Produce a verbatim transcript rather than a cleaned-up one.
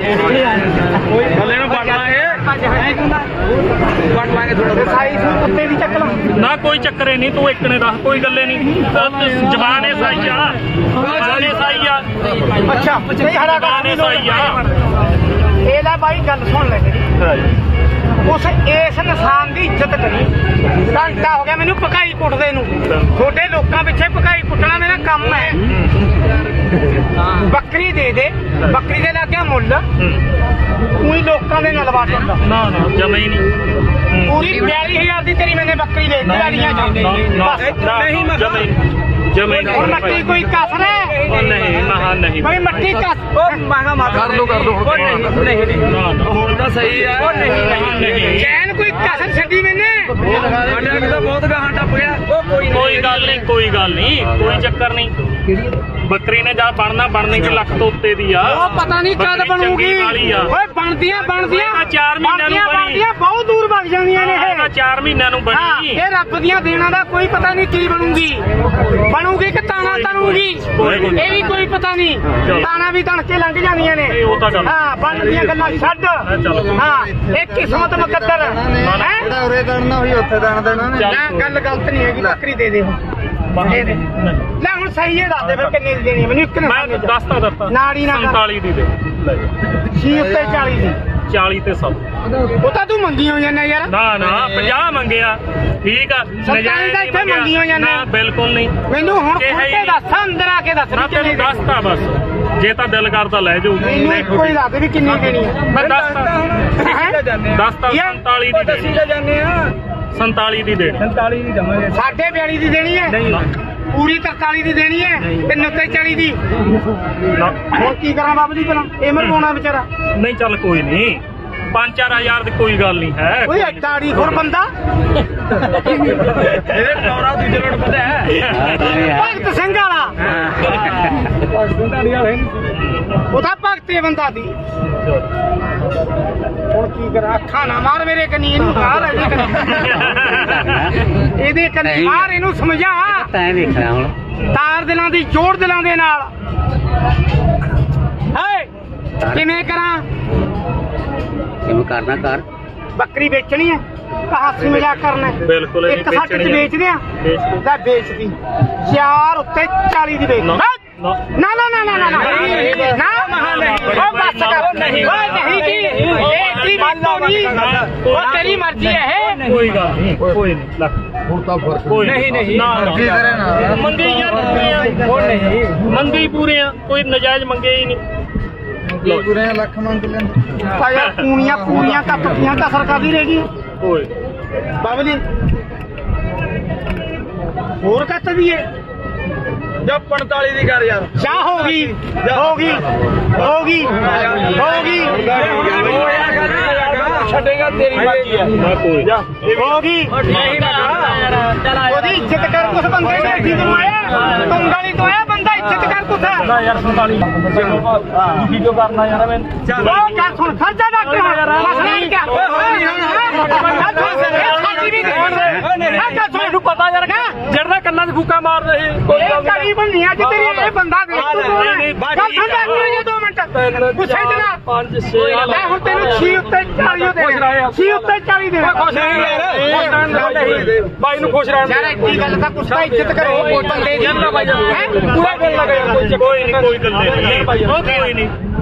ਗੱਲੇ ਨੂੰ ਵੱਟ ਲਾਂਗੇ ਵੱਟ ਲਾਂਗੇ ਥੋੜਾ ਸਾਈ ਕੁੱਤੇ ਦੀ ਚੱਕ ਲਾ ਨਾ ਕੋਈ ਚੱਕਰੇ ਨਹੀਂ ਤੂੰ ਇੱਕ ਨੇ ਦੱਸ ਕੋਈ ਗੱਲੇ ਨਹੀਂ ਜਵਾਨੇ ਸਾਈ ਆ ਜਵਾਨੇ ਸਾਈ ਆ ਅੱਛਾ ਜਵਾਨੇ ਸਾਈ ਆ ਇਹਦਾ ਬਾਈ ਗੱਲ ਸੁਣ ਲੈ ਉਸ ਇਸ ਇਨਸਾਨ ਦੀ ਇੱਜ਼ਤ ਕਰੀ ਘੰਟਾ ਹੋ ਗਿਆ ਮੈਨੂੰ ਪਕਾਈ ਕੁੱਟਦੇ ਨੂੰ ਤੁਹਾਡੇ ਲੋਕਾਂ ਪਿੱਛੇ ਪਕਾਈ ਕੁੱਟਣਾ ਮੇਰਾ ਕੰਮ ਹੈ ਬੱਕਰੀ ਦੇ ਦੇ ਬੱਕਰੀ ਦੇ ਲੱਗਿਆ ਮੁੱਲ ਕੋਈ ਲੋਕਾਂ ਦੇ ਨਾਲ ਵਾਟ ਹੁੰਦਾ ਨਾ ਨਾ ਜਮਾ ਹੀ ਨਹੀਂ ਪੂਰੀ ਬਿਆਲੀ ਹਜ਼ਾਰ ਦੀ ਤੇਰੀ ਮੈਨੇ ਬੱਕਰੀ ਦੇ ਬਿਆਲੀਆਂ ਨਹੀਂ ਜਮਾ ਹੀ और मट्टी कोई कसर है नहीं महा नहीं भाई मट्टी कस महंगा मत कर दो कर दो नहीं सही है चैन कोई कसर छड़ी मैंने बहुत गहां टप गया कोई गल नहीं कोई गल नहीं कोई चक्कर नहीं बकरी ने जा बनना बनने की लख तो उत्ते दी आ पता नहीं कद बनूगी ओए बनदियां बनदियां चार महीने नु बनी बहुत दूर भग जांदियां ने चार महीने नु बनी ये रब दियां देना दा कोई पता नहीं की बनूगी बनूगी कि ताना तनूगी ये भी कोई पता नहीं ताना भी तन के लंघ जानियां ने हां बनदियां गल्लां छੱਡ हां एक किस्मत मुकद्दर है उरे करना होई उत्थे दान देना ना गल गलत नहीं है बकरी दे दे दे दे ले हुन सही है दस दे फिर कितने दी देनी मैनू एक ने मैं दसता दसता नाड़ी ना पैंतालीस दी दे छी उत्ते चालीस दी चालीस ते सौ ਉਹ ਤਾਂ ਤੂੰ ਮੰਗੀ ਹੋ ਜਾਂਦਾ ਯਾਰ ਨਾ ਨਾ ਪੰਜਾਹ ਮੰਗਿਆ ਠੀਕ ਆ ਨਜਾਇਜ਼ ਦਾ ਇੱਥੇ ਮੰਗੀ ਹੋ ਜਾਂਦਾ ਬਿਲਕੁਲ ਨਹੀਂ ਮੈਨੂੰ ਹੁਣ ਖੁੱਲੇ ਦੱਸ ਅੰਦਰ ਆ ਕੇ ਦੱਸ ਤੈਨੂੰ ਦੱਸਤਾ ਬਸ ਜੇ ਤਾਂ ਦਿਲ ਕਰਦਾ ਲੈ ਜਾਊ ਨਹੀਂ ਕੋਈ ਦੱਸ ਵੀ ਕਿੰਨੀ ਦੇਣੀ ਹੈ ਮੈਂ ਦੱਸਤਾ ਦੱਸਤਾ ਸੰਤਾਲੀ ਦੀ ਦੱਸੀ ਲੈ ਜਾਂਦੇ ਆ ਸੰਤਾਲੀ ਦੀ ਦੇ ਸੰਤਾਲੀ ਦੀ ਜਮਾਂਗੇ ਸਾਢੇ ਬਿਆਲੀ ਦੀ ਦੇਣੀ ਹੈ ਨਹੀਂ ਪੂਰੀ ਤਰਤਾਲੀ ਦੀ ਦੇਣੀ ਹੈ ਤੇ ਨੱਬੇ ਚਾਲੀ ਦੀ ਹੁਣ ਕੀ ਕਰਾਂ ਬਾਬੂ ਜੀ ਭਲਾ ਇਹ ਮਰਵਾਉਣਾ ਵਿਚਾਰਾ ਨਹੀਂ ਚੱਲ ਕੋਈ ਨਹੀਂ पांच चार हजार कोई गल नहीं है कोई दाड़ी खोर बंदा भगत सिंह वाला भगत बंदा दी हुण की करा अखा ना मार मेरे कनी इनू मार इहदे कनी मार इनू समझा तैं वेखना हुण तार दिलां दी जोड़ दिलां दे नाल है किवें करां करना कर बकरी बेचनी है हाथी मजाक करना है बिल्कुल एक सट च बेच दिया बेच दी चार उत्ते चाली दी बेच ना ना ना ना ना ना ना बस कर नहीं नहीं वो तेरी मर्जी है कोई गल नहीं कोई नहीं नहीं नहीं मंगे यार मंगे पूरे कोई नजायज मंगे ही नहीं पूरे लख मंग लें पूनियां पूरियां कपड़ियां कसर कर दी रहेगी बाबली होर कत दी है जब पैंतालीस दी कर यार क्या होगी होगी होगी होगी छड़ेगा तेरी मर्जी है होगी ओदी इज्जत कर कुछ बंदे ने ठीक आया तुंगाली तो आया बंदा इज्जत कर कुछ ना यार पैंतालीस वीडियो करना यार मैं चल कर सुन खर्चा डॉक्टर मसला क्या ਤੁਹਾਨੂੰ ਪਤਾ ਯਾਰ ਜਿਹੜਾ ਕੰਨਾਂ 'ਚ ਫੂਕਾ ਮਾਰ ਰਹੇ ਕੋਈ ਕਰੀ ਬੰਨੀ ਅੱਜ ਤੇਰੀ ਇਹ ਬੰਦਾ ਦੇਖ ਚੱਲ ਠੰਡਾ ਕਰੀ ਦੋ ਮਿੰਟ ਗੁੱਸੇ 'ਚ ਨਾ ਪੰਜ ਛੇ ਮੈਂ ਹੁਣ ਤੈਨੂੰ ਛੇ ਉੱਤੇ ਚਾਲੀ ਦੇ ਛੇ ਉੱਤੇ ਚਾਲੀ ਦੇ ਖੁਸ਼ ਨਹੀਂ ਬਾਈ ਨੂੰ ਖੁਸ਼ ਰਹਿਣ ਯਾਰ ਇੱਕੀ ਗੱਲ ਤਾਂ ਕੁਛ ਤਾਂ ਇੱਜ਼ਤ ਕਰੋ ਕੋਈ ਬੰਦੇ ਦੀ ਹੈ ਪੂਰਾ ਬੋਲ ਲਗਾ ਕੋਈ ਨਹੀਂ ਕੋਈ ਗੱਲ ਨਹੀਂ ਕੋਈ ਨਹੀਂ